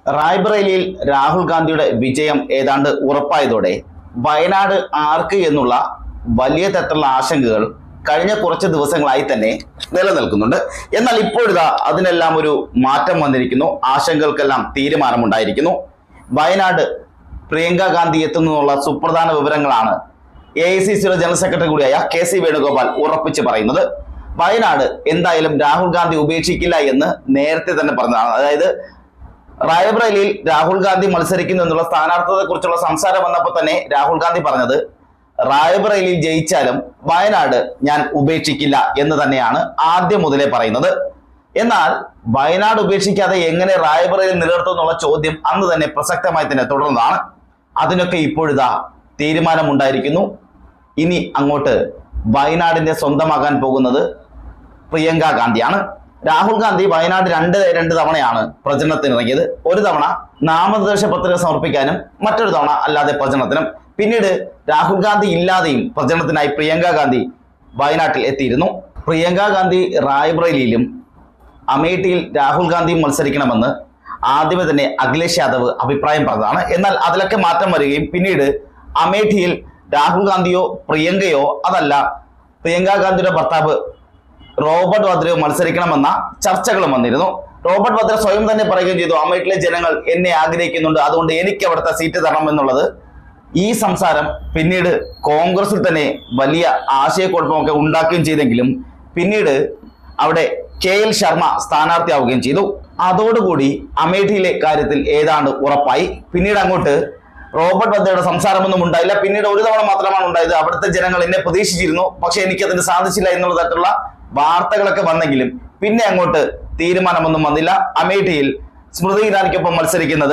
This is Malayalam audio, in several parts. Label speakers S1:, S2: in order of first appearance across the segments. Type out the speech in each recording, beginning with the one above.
S1: റായ്ബറേലിയിൽ രാഹുൽ ഗാന്ധിയുടെ വിജയം ഏതാണ്ട് ഉറപ്പായതോടെ വയനാട് ആർക്ക് എന്നുള്ള വലിയ തരത്തിലുള്ള ആശങ്കകൾ കഴിഞ്ഞ കുറച്ച് ദിവസങ്ങളായി തന്നെ നിലനിൽക്കുന്നുണ്ട്. എന്നാൽ ഇപ്പോഴിതാ അതിനെല്ലാം ഒരു മാറ്റം വന്നിരിക്കുന്നു. ആശങ്കകൾക്കെല്ലാം തീരുമാനമുണ്ടായിരിക്കുന്നു. വയനാട് പ്രിയങ്ക ഗാന്ധി എത്തുന്നുള്ള സുപ്രധാന വിവരങ്ങളാണ് AICCയുടെ ജനറൽ സെക്രട്ടറി കൂടിയായ KC വേണുഗോപാൽ ഉറപ്പിച്ച് പറയുന്നത്. വയനാട് എന്തായാലും രാഹുൽ ഗാന്ധി ഉപേക്ഷിക്കില്ല എന്ന് നേരത്തെ തന്നെ പറഞ്ഞതാണ്. അതായത് റായ്ബറേലിയിൽ രാഹുൽ ഗാന്ധി മത്സരിക്കുന്നു എന്നുള്ള സ്ഥാനാർത്ഥിയെ കുറിച്ചുള്ള സംസാരം വന്നപ്പോൾ തന്നെ രാഹുൽ ഗാന്ധി പറഞ്ഞത് റായ്ബറേലിയിൽ ജയിച്ചാലും വയനാട് ഞാൻ ഉപേക്ഷിക്കില്ല എന്ന് തന്നെയാണ് ആദ്യം മുതലേ പറയുന്നത്. എന്നാൽ വയനാട് ഉപേക്ഷിക്കാതെ എങ്ങനെ റായ്ബറേലിയിൽ നിലനിർത്തും എന്നുള്ള ചോദ്യം അന്ന് തന്നെ പ്രസക്തമായി തന്നെ തുടർന്നതാണ്. അതിനൊക്കെ ഇപ്പോഴിതാ തീരുമാനമുണ്ടായിരിക്കുന്നു. ഇനി അങ്ങോട്ട് വയനാടിനെ സ്വന്തമാക്കാൻ പോകുന്നത് പ്രിയങ്ക ഗാന്ധിയാണ്. രാഹുൽ ഗാന്ധി വയനാട് രണ്ട് തവണയാണ് പ്രചരണത്തിനിറങ്ങിയത്. ഒരു തവണ നാമനിർദ്ദേശ പത്രിക സമർപ്പിക്കാനും മറ്റൊരു തവണ അല്ലാതെ പ്രചരണത്തിനും. പിന്നീട് രാഹുൽ ഗാന്ധി ഇല്ലാതെയും പ്രചരണത്തിനായി പ്രിയങ്ക ഗാന്ധി വയനാട്ടിൽ എത്തിയിരുന്നു. പ്രിയങ്ക ഗാന്ധി റായ്ബറേലിയിലും അമേഠിയിൽ രാഹുൽ ഗാന്ധിയും മത്സരിക്കണമെന്ന് ആദ്യമേ തന്നെ അഖിലേഷ് യാദവ് അഭിപ്രായം പറഞ്ഞതാണ്. എന്നാൽ അതിലൊക്കെ മാറ്റം വരികയും പിന്നീട് അമേഠിയിൽ രാഹുൽ ഗാന്ധിയോ പ്രിയങ്കയോ അതല്ല പ്രിയങ്ക ഗാന്ധിയുടെ ഭർത്താവ് റോബർട്ട് വദ്രയോ മത്സരിക്കണമെന്ന ചർച്ചകളും വന്നിരുന്നു. റോബർട്ട് വദ്ര സ്വയം തന്നെ പറയുകയും ചെയ്തു, അമേഠിയിലെ ജനങ്ങൾ എന്നെ ആഗ്രഹിക്കുന്നുണ്ട്, അതുകൊണ്ട് എനിക്ക് അവിടുത്തെ സീറ്റ് തരണം എന്നുള്ളത്. ഈ സംസാരം പിന്നീട് കോൺഗ്രസിൽ തന്നെ വലിയ ആശയക്കുഴപ്പമൊക്കെ ഉണ്ടാക്കുകയും ചെയ്തെങ്കിലും പിന്നീട് അവിടെ KL ശർമ്മ സ്ഥാനാർത്ഥിയാവുകയും ചെയ്തു. അതോടുകൂടി അമേഠിയിലെ കാര്യത്തിൽ ഏതാണ്ട് ഉറപ്പായി. പിന്നീട് അങ്ങോട്ട് റോബർട്ട് വദ്രയുടെ സംസാരമൊന്നും ഉണ്ടായില്ല. പിന്നീട് ഒരു തവണ മാത്രമാണ് ഉണ്ടായത്. അവിടുത്തെ ജനങ്ങൾ എന്നെ പ്രതീക്ഷിച്ചിരുന്നു, പക്ഷെ എനിക്കതിന് സാധിച്ചില്ല എന്നുള്ള തരത്തിലുള്ള വാർത്തകളൊക്കെ വന്നെങ്കിലും പിന്നെ അങ്ങോട്ട് തീരുമാനമൊന്നും വന്നില്ല. അമേഠിയിൽ സ്മൃതി ഇറാനിക്കൊപ്പം മത്സരിക്കുന്നത്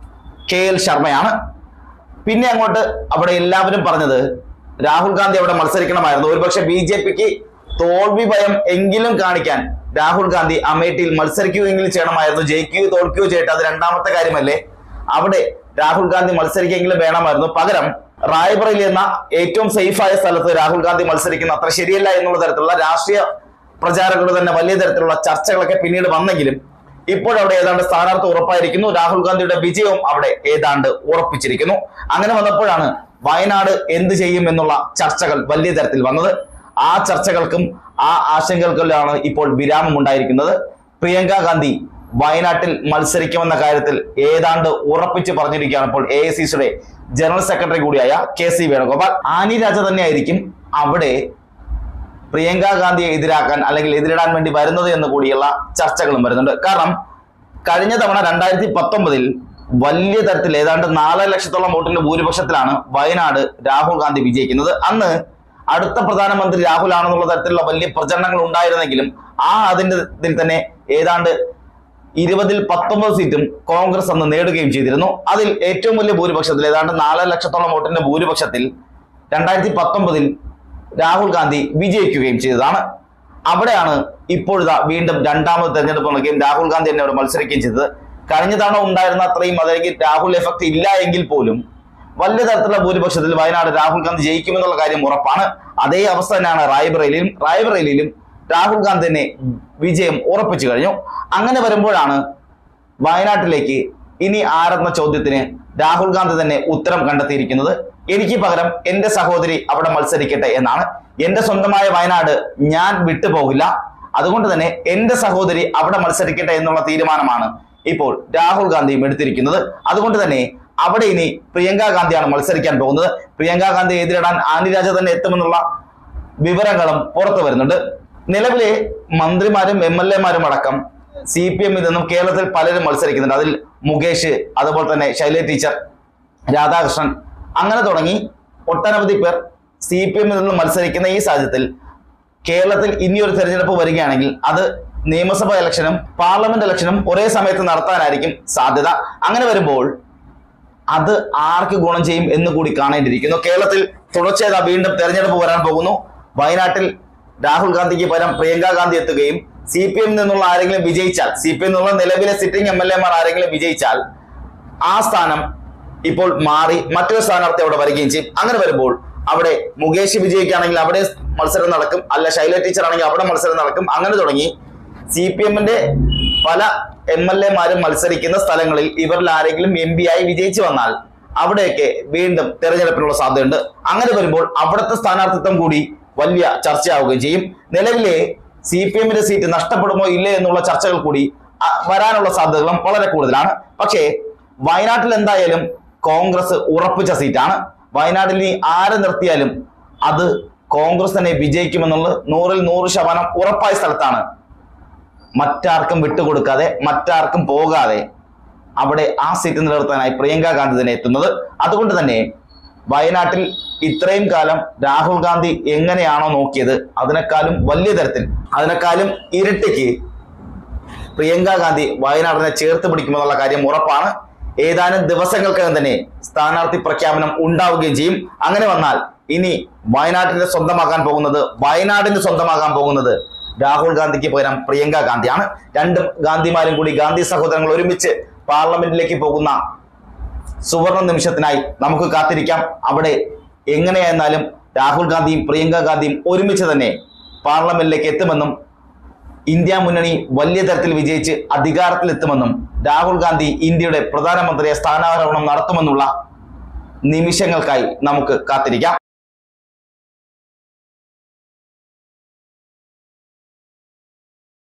S1: KL ശർമ്മയാണ്. പിന്നെ അങ്ങോട്ട് അവിടെ എല്ലാവരും പറഞ്ഞത് രാഹുൽ ഗാന്ധി അവിടെ മത്സരിക്കണമായിരുന്നു. ഒരുപക്ഷെ BJPക്ക് തോൽവി ഭയം എങ്കിലും കാണിക്കാൻ രാഹുൽ ഗാന്ധി അമേഠിയിൽ മത്സരിക്കുകയെങ്കിലും ചെയ്യണമായിരുന്നു. ജയിക്കുകയോ തോൽക്കുകയോ ചെയ്യട്ടെ, അത് രണ്ടാമത്തെ കാര്യമല്ലേ. അവിടെ രാഹുൽ ഗാന്ധി മത്സരിക്കെങ്കിലും വേണമായിരുന്നു. പകരം റായ്ബറേലി എന്ന ഏറ്റവും സേഫായ സ്ഥലത്ത് രാഹുൽ ഗാന്ധി മത്സരിക്കുന്ന അത്ര ശരിയല്ല എന്നുള്ള തരത്തിലുള്ള രാഷ്ട്രീയ പ്രചാരകരുടെ തന്നെ വലിയ തരത്തിലുള്ള ചർച്ചകളൊക്കെ പിന്നീട് വന്നെങ്കിലും ഇപ്പോഴവിടെ ഏതാണ്ട് സ്ഥാനാർത്ഥി ഉറപ്പായിരിക്കുന്നു. രാഹുൽ ഗാന്ധിയുടെ വിജയവും അവിടെ ഏതാണ്ട് ഉറപ്പിച്ചിരിക്കുന്നു. അങ്ങനെ വന്നപ്പോഴാണ് വയനാട് എന്ത് ചെയ്യും എന്നുള്ള ചർച്ചകൾ വലിയ തരത്തിൽ വന്നത്. ആ ചർച്ചകൾക്കും ആ ആശങ്കകൾക്കുമാണ് ഇപ്പോൾ വിരാമം ഉണ്ടായിരിക്കുന്നത്. പ്രിയങ്ക ഗാന്ധി വയനാട്ടിൽ മത്സരിക്കുമെന്ന കാര്യത്തിൽ ഏതാണ്ട് ഉറപ്പിച്ച് പറഞ്ഞിരിക്കുകയാണ് ഇപ്പോൾ AICCയുടെ ജനറൽ സെക്രട്ടറി കൂടിയായ KC വേണുഗോപാൽ. ആനി രാജ തന്നെയായിരിക്കും അവിടെ പ്രിയങ്ക ഗാന്ധിയെ എതിരാക്കാൻ അല്ലെങ്കിൽ എതിരിടാൻ വേണ്ടി വരുന്നത് എന്ന് കൂടിയുള്ള ചർച്ചകളും വരുന്നുണ്ട്. കാരണം കഴിഞ്ഞ തവണ 2019 വലിയ തരത്തിൽ ഏതാണ്ട് 4 ലക്ഷത്തോളം വോട്ടിന്റെ ഭൂരിപക്ഷത്തിലാണ് വയനാട് രാഹുൽ ഗാന്ധി വിജയിക്കുന്നത്. അന്ന് അടുത്ത പ്രധാനമന്ത്രി രാഹുൽ ആണെന്നുള്ള തരത്തിലുള്ള വലിയ പ്രചരണങ്ങൾ ഉണ്ടായിരുന്നെങ്കിലും അതിൽ തന്നെ ഏതാണ്ട് 20ൽ 19 സീറ്റും കോൺഗ്രസ് അന്ന് നേടുകയും ചെയ്തിരുന്നു. അതിൽ ഏറ്റവും വലിയ ഭൂരിപക്ഷത്തിൽ ഏതാണ്ട് 4 ലക്ഷത്തോളം വോട്ടിന്റെ ഭൂരിപക്ഷത്തിൽ 2019 രാഹുൽ ഗാന്ധി വിജയിക്കുകയും ചെയ്തതാണ്. അവിടെയാണ് ഇപ്പോഴത്തെ വീണ്ടും രണ്ടാമത് തെരഞ്ഞെടുപ്പ് നടക്കുകയും രാഹുൽ ഗാന്ധി തന്നെ അവിടെ മത്സരിക്കുകയും ചെയ്തത്. കഴിഞ്ഞ തവണ ഉണ്ടായിരുന്ന അത്രയും അല്ലെങ്കിൽ രാഹുൽ എഫക്ട് ഇല്ല എങ്കിൽ പോലും വലിയ തരത്തിലുള്ള ഭൂരിപക്ഷത്തിൽ വയനാട് രാഹുൽ ഗാന്ധി ജയിക്കുമെന്നുള്ള കാര്യം ഉറപ്പാണ്. അതേ അവസ്ഥ തന്നെയാണ് റായ്ബറേലിയിലും രാഹുൽ ഗാന്ധി തന്നെ വിജയം ഉറപ്പിച്ചു കഴിഞ്ഞു. അങ്ങനെ വരുമ്പോഴാണ് വയനാട്ടിലേക്ക് ഇനി ആരെന്ന ചോദ്യത്തിന് രാഹുൽ ഗാന്ധി തന്നെ ഉത്തരം കണ്ടെത്തിയിരിക്കുന്നത്. എനിക്ക് പകരം എന്റെ സഹോദരി അവിടെ മത്സരിക്കട്ടെ എന്നാണ്. എന്റെ സ്വന്തമായ വയനാട് ഞാൻ വിട്ടുപോകില്ല, അതുകൊണ്ട് തന്നെ എന്റെ സഹോദരി അവിടെ മത്സരിക്കട്ടെ എന്നുള്ള തീരുമാനമാണ് ഇപ്പോൾ രാഹുൽ ഗാന്ധിയും എടുത്തിരിക്കുന്നത്. അതുകൊണ്ട് തന്നെ അവിടെ ഇനി പ്രിയങ്ക ഗാന്ധിയാണ് മത്സരിക്കാൻ പോകുന്നത്. പ്രിയങ്ക ഗാന്ധിയെ എതിരിടാൻ ആനി രാജ തന്നെ എത്തുമെന്നുള്ള വിവരങ്ങളും പുറത്തു വരുന്നുണ്ട്. നിലവിലെ മന്ത്രിമാരും MLA മാരും അടക്കം CPM-ൽ നിന്നും കേരളത്തിൽ പലരും മത്സരിക്കുന്നുണ്ട്. അതിൽ മുകേഷ്, അതുപോലെ തന്നെ ശൈലജ ടീച്ചർ, രാധാകൃഷ്ണൻ, അങ്ങനെ തുടങ്ങി ഒട്ടനവധി പേർ CPM-ൽ നിന്നും മത്സരിക്കുന്ന ഈ സാഹചര്യത്തിൽ കേരളത്തിൽ ഇനിയൊരു തെരഞ്ഞെടുപ്പ് വരികയാണെങ്കിൽ അത് നിയമസഭാ ഇലക്ഷനും പാർലമെന്റ് ഇലക്ഷനും ഒരേ സമയത്ത് നടത്താനായിരിക്കും സാധ്യത. അങ്ങനെ വരുമ്പോൾ അത് ആർക്ക് ഗുണം ചെയ്യും എന്ന് കൂടി കാണേണ്ടിയിരിക്കുന്നു. കേരളത്തിൽ തുടർച്ചയായി വീണ്ടും തെരഞ്ഞെടുപ്പ് വരാൻ പോകുന്നു. വയനാട്ടിൽ രാഹുൽ ഗാന്ധിക്ക് പകരം പ്രിയങ്ക ഗാന്ധി എത്തുകയും CPM നിന്നുള്ള ആരെങ്കിലും വിജയിച്ചാൽ, CPM നിന്നുള്ള നിലവിലെ സിറ്റിംഗ് MLA-മാർ ആരെങ്കിലും വിജയിച്ചാൽ ആ സ്ഥാനം ഇപ്പോൾ മാറി മറ്റൊരു സ്ഥാനാർത്ഥി അവിടെ വരികയും ചെയ്യും. അങ്ങനെ വരുമ്പോൾ അവിടെ മുകേഷ് വിജയിക്കുകയാണെങ്കിൽ അവിടെ മത്സരം നടക്കും, അല്ല ശൈലജ ടീച്ചർ ആണെങ്കിൽ അവിടെ മത്സരം നടക്കും. അങ്ങനെ തുടങ്ങി CPM-ന്റെ പല MLA-മാരും മത്സരിക്കുന്ന സ്ഥലങ്ങളിൽ ഇവരിൽ ആരെങ്കിലും MP ആയി വിജയിച്ചു വന്നാൽ അവിടെയൊക്കെ വീണ്ടും തെരഞ്ഞെടുപ്പിനുള്ള സാധ്യതയുണ്ട്. അങ്ങനെ വരുമ്പോൾ അവിടുത്തെ സ്ഥാനാർത്ഥിത്വം കൂടി വലിയ ചർച്ചയാവുകയും ചെയ്യും. നിലവിലെ CPM-ന്റെ സീറ്റ് നഷ്ടപ്പെടുമോ ഇല്ലേ എന്നുള്ള ചർച്ചകൾ കൂടി വരാനുള്ള സാധ്യതകളും വളരെ കൂടുതലാണ്. പക്ഷേ വയനാട്ടിൽ എന്തായാലും കോൺഗ്രസ് ഉറപ്പിച്ച സീറ്റാണ്. വയനാട്ടിൽ ഇനി ആരെ നിർത്തിയാലും അത് കോൺഗ്രസ് തന്നെ വിജയിക്കുമെന്നുള്ളത് 100% ഉറപ്പായ സ്ഥലത്താണ്. മറ്റാർക്കും വിട്ടുകൊടുക്കാതെ മറ്റാർക്കും പോകാതെ അവിടെ ആ സീറ്റ് നിലനിർത്താനായി പ്രിയങ്ക ഗാന്ധി തന്നെ എത്തുന്നത്. അതുകൊണ്ട് തന്നെ വയനാട്ടിൽ ഇത്രയും കാലം രാഹുൽ ഗാന്ധി എങ്ങനെയാണോ നോക്കിയത് അതിനേക്കാളും വലിയ തരത്തിൽ, അതിനേക്കാളും ഇരട്ടിക്ക് പ്രിയങ്ക ഗാന്ധി വയനാടിനെ ചേർത്ത് പിടിക്കുമെന്നുള്ള കാര്യം ഉറപ്പാണ്. ഏതാനും ദിവസങ്ങൾക്കകം തന്നെ സ്ഥാനാർത്ഥി പ്രഖ്യാപനം ഉണ്ടാവുകയും ചെയ്യും. അങ്ങനെ വന്നാൽ ഇനി വയനാടിന്റെ സ്വന്തമാകാൻ പോകുന്നത് രാഹുൽ ഗാന്ധിക്ക് പകരം പ്രിയങ്ക ഗാന്ധിയാണ്. രണ്ട് ഗാന്ധിമാരും കൂടി, ഗാന്ധി സഹോദരങ്ങൾ ഒരുമിച്ച് പാർലമെന്റിലേക്ക് പോകുന്ന സുവർണ നിമിഷത്തിനായി നമുക്ക് കാത്തിരിക്കാം. അവിടെ എങ്ങനെയായിരുന്നാലും രാഹുൽ ഗാന്ധിയും പ്രിയങ്ക ഗാന്ധിയും ഒരുമിച്ച് തന്നെ പാർലമെന്റിലേക്ക് എത്തുമെന്നും ഇന്ത്യ മുന്നണി വലിയ തരത്തിൽ വിജയിച്ച് അധികാരത്തിലെത്തുമെന്നും രാഹുൽ ഗാന്ധി ഇന്ത്യയുടെ പ്രധാനമന്ത്രിയെ സ്ഥാനാരോഹണം നടത്തുമെന്നുള്ള നിമിഷങ്ങൾക്കായി നമുക്ക് കാത്തിരിക്കാം.